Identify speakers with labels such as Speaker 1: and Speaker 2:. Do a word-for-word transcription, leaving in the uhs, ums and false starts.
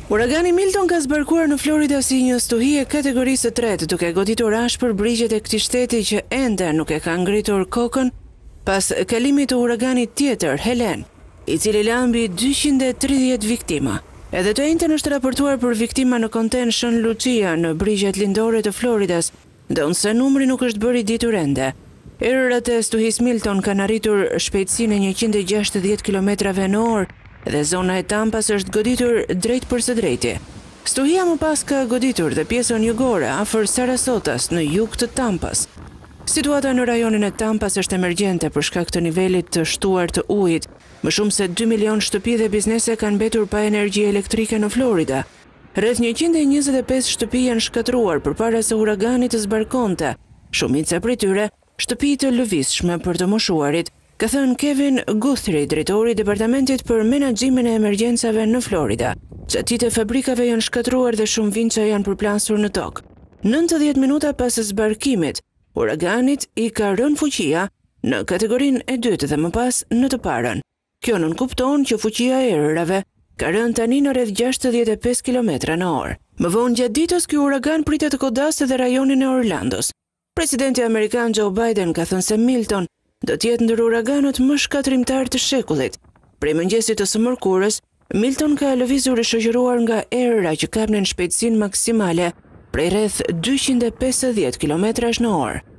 Speaker 1: Uragani Milton ka zbarkuar në Florida si një stuhi e kategorisë së tretë, duke goditur ashpër brigjet e këtij shteti që ende nuk e ka ngritur kokën pas kalimit të uraganit tjetër, Helen, i cili la mbi dyqind e tridhjetë viktima. Edhe të njëjtën është raportuar për viktima në konten Shën Lucia në brigjet lindore të Floridas, ndonse numri nuk është bërë i ditur ende. Erët e stuhis Milton kanë arritur shpejtësinë e njëqind e gjashtëdhjetë kilometrave në orë dhe zona e Tampas është goditur drejt për së drejti. Stuhia më pas ka goditur dhe pjesën jugore afër Sarasotas në jug të Tampas. Situata në rajonin e Tampas është emergjente për shkak të nivelit të shtuar të ujit. Më shumë se dy milion shtëpi dhe biznese kanë mbetur pa energji elektrike në Florida. Rreth njëqind e njëzet e pesë shtëpi janë shkatruar përpara se uragani të zbarkonte. Shumica prej tyre shtëpi të lëvizshme për të moshuarit, ka thënë Kevin Guthrie, drejtori i Departamentit për Menaxhimin e Emergjencave në Florida. Çatit e fabrikave janë shkatruar dhe shumë vinça janë përplasur në tokë. nëntëdhjetë minuta pas zbarkimit, uraganit i ka rënë fuqia në kategorinë e dytë dhe më pas në të parën. Kjo nënkupton që fuqia e erërave ka rënë tani në rreth gjashtëdhjetë e pesë kilometra në orë. Më vonë gjatë ditës ky uragan pritet të kodasë edhe rajonin e Orlandos. Presidenti amerikan Joe Biden ka thënë se Milton do t'jetë ndër uraganët më shkatrimtar të shekullit. Prej mëngjesit të së mërkurës, Milton ka lëvizur i shoqëruar nga erëra që kapnin shpejtësinë maksimale prej rreth dyqind e pesëdhjetë kilometrash në orë.